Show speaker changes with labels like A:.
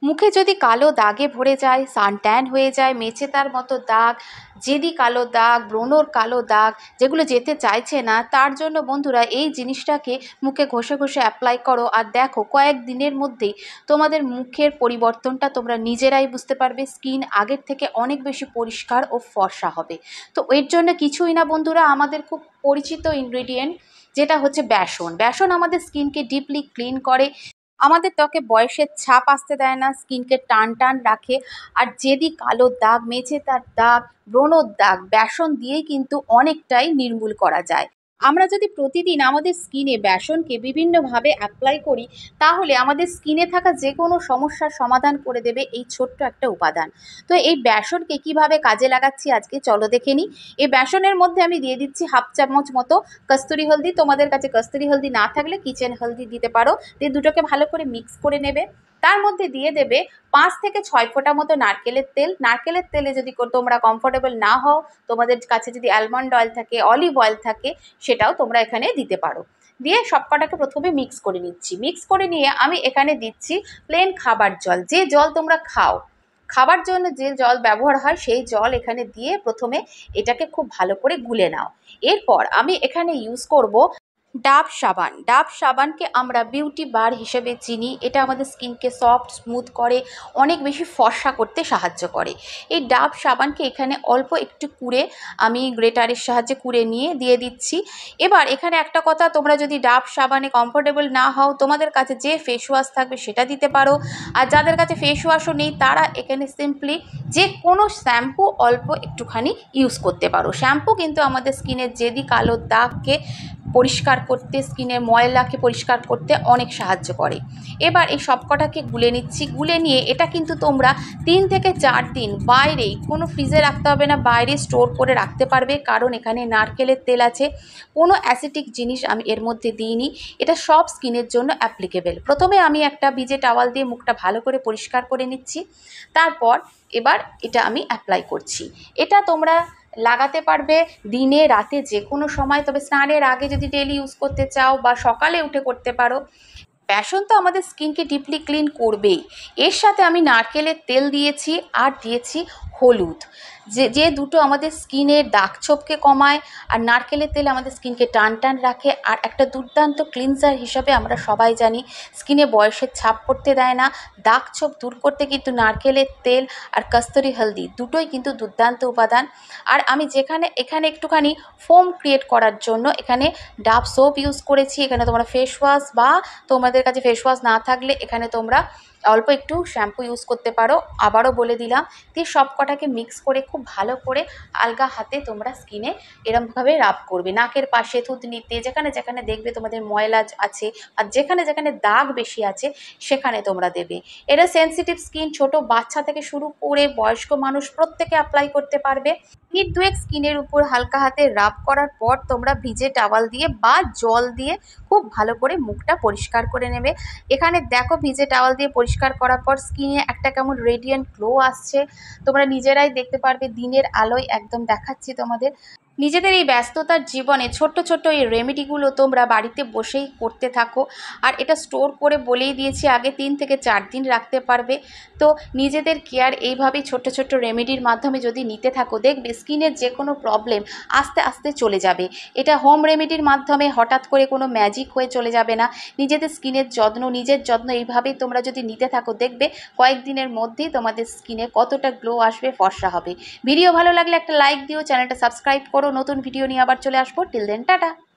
A: মুখে যদি কালো দাগে ভরে যায়, সানট্যান হয়ে যায়, মেচেদার মতো দাগ, জেদি কালো দাগ, ব্রণর কালো দাগ, যেগুলো যেতে চাইছে না, তার জন্য বন্ধুরা এই জিনিসটাকে মুখে ঘষে ঘষে অ্যাপ্লাই করো। আর দেখো কয়েক দিনের মধ্যেই তোমাদের মুখের পরিবর্তনটা তোমরা নিজেরাই বুঝতে পারবে। স্কিন আগের থেকে অনেক বেশি পরিষ্কার ও ফর্সা হবে। তো এর জন্য কিছুই না বন্ধুরা, আমাদের খুব পরিচিত ইনগ্রেডিয়েন্ট যেটা হচ্ছে বেসন। বেসন আমাদের স্কিনকে ডিপলি ক্লিন করে, আমাদের ত্বকে বয়সের ছাপ আসতে দেয় না, স্কিনকে টান টান রাখে। আর যেদি কালো দাগ, মেচেদার দাগ, ব্রণর দাগ বেসন দিয়েই কিন্তু অনেকটাই নির্মূল করা যায়। আমরা যদি প্রতিদিন আমাদের স্কিনে বেসনকে বিভিন্নভাবে অ্যাপ্লাই করি, তাহলে আমাদের স্কিনে থাকা যে কোনো সমস্যার সমাধান করে দেবে এই ছোট্ট একটা উপাদান। তো এই বেসনকে কিভাবে কাজে লাগাচ্ছি আজকে চলো দেখে নিই। এই বেসনের মধ্যে আমি দিয়ে দিচ্ছি হাফ চামচ মতো কস্তুরি হলদি। তোমাদের কাছে কস্তুরি হলদি না থাকলে কিচেন হলদি দিতে পারো। দিয়ে দুটোকে ভালো করে মিক্স করে নেবে। তার মধ্যে দিয়ে দেবে 5 থেকে 6 ফোঁটা মতো নারকেলের তেল। নারকেলের তেলে যদি তোমরা কমফোর্টেবল না হও, তোমাদের কাছে যদি অ্যালমন্ড অয়েল থাকে, অলিভ অয়েল থাকে, সেটাও তোমরা এখানে দিতে পারো। দিয়ে সবকটাকে প্রথমে মিক্স করে নিচ্ছি। মিক্স করে নিয়ে আমি এখানে দিচ্ছি প্লেন খাবার জল। যে জল তোমরা খাও, খাবার জন্য যে জল ব্যবহার হয় সেই জল এখানে দিয়ে প্রথমে এটাকে খুব ভালো করে গুলে নাও। এরপর আমি এখানে ইউজ করব ডাভ সাবান। ডাভ সাবানকে আমরা বিউটি বার হিসেবে চিনি। এটা আমাদের স্কিনকে সফট, স্মুথ করে, অনেক বেশি ফর্সা করতে সাহায্য করে। এই ডাভ সাবানকে এখানে অল্প একটু কুড়ে আমি গ্রেটারের সাহায্যে কুড়ে নিয়ে দিয়ে দিচ্ছি। এবার এখানে একটা কথা, তোমরা যদি ডাভ সাবানে কমফোর্টেবল না হও, তোমাদের কাছে যে ফেস ওয়াশ থাকবে সেটা দিতে পারো। আর যাদের কাছে ফেস ওয়াশও নেই, তারা এখানে সিম্পলি যে কোনো শ্যাম্পু অল্প একটুখানি ইউজ করতে পারো। শ্যাম্পু কিন্তু আমাদের স্কিনের জেদি কালো দাগকে পরিষ্কার করতে, স্কিনের ময়লাকে পরিষ্কার করতে অনেক সাহায্য করে। এবার এই সবকটাকে গুলে নিচ্ছি। গুলে নিয়ে এটা কিন্তু তোমরা 3 থেকে 4 দিন বাইরেই, কোনো ফ্রিজে রাখতে হবে না, বাইরে স্টোর করে রাখতে পারবে। কারণ এখানে নারকেলের তেল আছে, কোনো অ্যাসিটিক জিনিস আমি এর মধ্যে দিইনি। এটা সব স্কিনের জন্য অ্যাপ্লিকেবল। প্রথমে আমি একটা ভিজে টাওয়াল দিয়ে মুখটা ভালো করে পরিষ্কার করে নিচ্ছি। তারপর এবার এটা আমি অ্যাপ্লাই করছি। এটা তোমরা লাগাতে পারবে দিনে রাতে যে কোনো সময়, তবে স্নানের আগে যদি ডেলি ইউজ করতে চাও বা সকালে উঠে করতে পারো। বেসন তো আমাদের স্কিনকে ডিপলি ক্লিন করবেই, এর সাথে আমি নারকেলের তেল দিয়েছি আর দিয়েছি হলুদ। যে দুটো আমাদের স্কিনের দাগ ছোপকে কমায়, আর নারকেলের তেল আমাদের স্কিনকে টান টান রাখে। আর একটা দুর্দান্ত ক্লিনজার হিসাবে আমরা সবাই জানি, স্কিনে বয়সের ছাপ পড়তে দেয় না। দাগ ছোপ দূর করতে কিন্তু নারকেলের তেল আর কস্তুরি হলদি দুটোই কিন্তু দুর্দান্ত উপাদান। আর আমি এখানে একটুখানি ফোম ক্রিয়েট করার জন্য এখানে ডাভ সোপ ইউজ করেছি। এখানে তোমরা ফেস ওয়াশ, বা তোমাদের কাছে ফেস ওয়াশ না থাকলে এখানে তোমরা অল্প একটু শ্যাম্পু ইউজ করতে পারো। আবারও বলে দিলাম। দিয়ে সব কটাকে মিক্স করে খুব ভালো করে আলগা হাতে তোমরা স্কিনে এরমভাবে রাব করবে, নাকের পাশে, থুতনিতে, যেখানে যেখানে দেখবে তোমাদের ময়লা আছে আর যেখানে যেখানে দাগ বেশি আছে সেখানে তোমরা দেবে। এটা সেনসিটিভ স্কিন, ছোট বাচ্চা থেকে শুরু করে বয়স্ক মানুষ প্রত্যেকে অ্যাপ্লাই করতে পারবে। মিনিট দুয়েক স্কিনের উপর হালকা হাতে রাব করার পর তোমরা ভিজে টাওয়াল দিয়ে বা জল দিয়ে খুব ভালো করে মুখটা পরিষ্কার করে নেবে। এখানে দেখো ভিজে টাওয়াল দিয়ে পরিষ্কার করার পর স্কিনে একটা কেমন রেডিয়েন্ট গ্লো আসছে, তোমরা নিজেরাই দেখতে পারবে। দিনের আলোয় একদম দেখাচ্ছি তোমাদের। নিজেদের এই ব্যস্ততার জীবনে ছোট্ট ছোট্ট এই রেমেডিগুলো তোমরা বাড়িতে বসেই করতে থাকো। আর এটা স্টোর করে বলেই দিয়েছি আগে 3 থেকে 4 দিন রাখতে পারবে। তো নিজেদের কেয়ার এইভাবেই ছোট্ট ছোট্ট রেমেডির মাধ্যমে যদি নিতে থাকো, দেখবে স্কিনের যে কোনো প্রবলেম আস্তে আস্তে চলে যাবে। এটা হোম রেমেডির মাধ্যমে হঠাৎ করে কোনো ম্যাজিক হয়ে চলে যাবে না। নিজেদের স্কিনের যত্ন, নিজের যত্ন এইভাবেই তোমরা যদি নিতে থাকো, দেখবে কয়েকদিনের মধ্যেই তোমাদের স্কিনে কতটা গ্লো আসবে, ফর্সা হবে। ভিডিও ভালো লাগলে একটা লাইক দিও, চ্যানেলটা সাবস্ক্রাইব করো। নতুন ভিডিও নিয়ে আবার চলে আসবো। Till then tata.